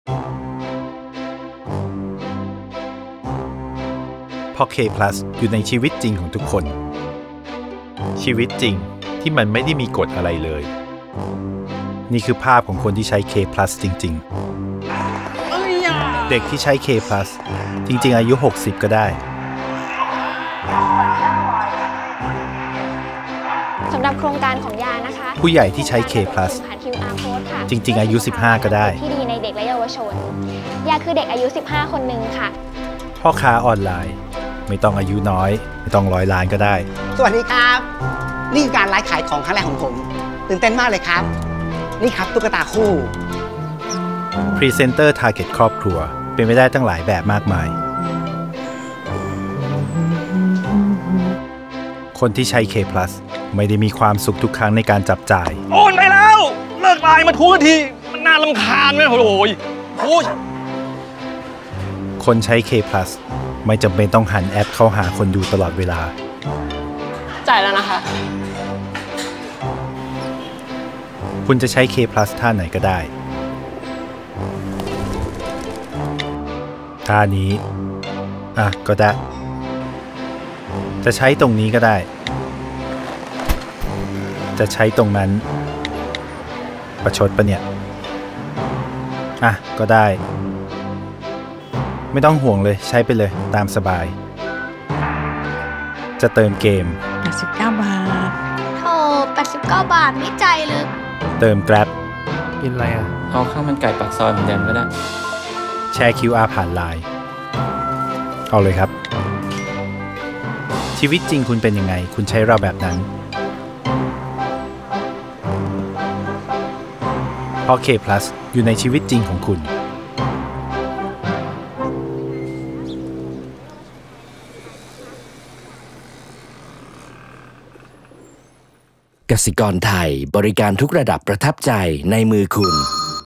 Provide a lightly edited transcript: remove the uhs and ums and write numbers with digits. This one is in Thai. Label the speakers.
Speaker 1: เพราะ K+ อยู่ในชีวิตจริงของทุกคนชีวิตจริงที่มันไม่ได้มีกฎอะไรเลยนี่คือภาพของคนที่ใช้ K+ จริงๆเด็กที่ใช้ K+ จริงๆอายุ60ก็ได้
Speaker 2: สำหรับโครงการของยานะคะ
Speaker 1: ผู้ใหญ่ที่ใช้ K+ จริงๆอายุ15ก็ได้
Speaker 2: ที่ดีในเด็กและเยาวชนยาคือเด็กอายุ15คนหนึ่งค่ะ
Speaker 1: พ่อค้าออนไลน์ไม่ต้องอายุน้อยไม่ต้อง100 ล้านก็ได้
Speaker 3: สวัสดีครับนี่คือการไลฟ์ขายของครั้งแรกของผมตื่นเต้นมากเลยครับนี่ครับตุ๊กตาคู่
Speaker 1: พรีเซนเตอร์ Target ครอบครัวเป็นไปได้ตั้งหลายแบบมากมายคนที่ใช้ K+ ไม่ได้มีความสุขทุกครั้งในการจับจ่าย
Speaker 4: โอนไปแล้วเลิกไลน์มาทุกทีมันน่ารำคาญไหมโอ้ย
Speaker 1: คนใช้ K+ ไม่จำเป็นต้องหันแอปเข้าหาคนดูตลอดเวลา
Speaker 5: จ่ายแล้วนะคะ
Speaker 1: คุณจะใช้ K+ ท่าไหนก็ได้ท่านี้ก็ได้จะใช้ตรงนี้ก็ได้จะใช้ตรงนั้นประชดปะเนี่ยก็ได้ไม่ต้องห่วงเลยใช้ไปเลยตามสบายจะเติมเกม
Speaker 5: 89 บาท
Speaker 2: โธ่89 บาทไม่ใจเลย
Speaker 1: เติม Grab
Speaker 6: กินอะไรเอาข้าวมันไก่ปากซอยเหมือนเดิมก็ได้
Speaker 1: แชร์ QR ผ่าน LINE เอาเลยครับชีวิตจริงคุณเป็นยังไงคุณใช้เราแบบนั้นเพราะ K+ อยู่ในชีวิตจริงของคุณ
Speaker 7: กสิกรไทยบริการทุกระดับประทับใจในมือคุณ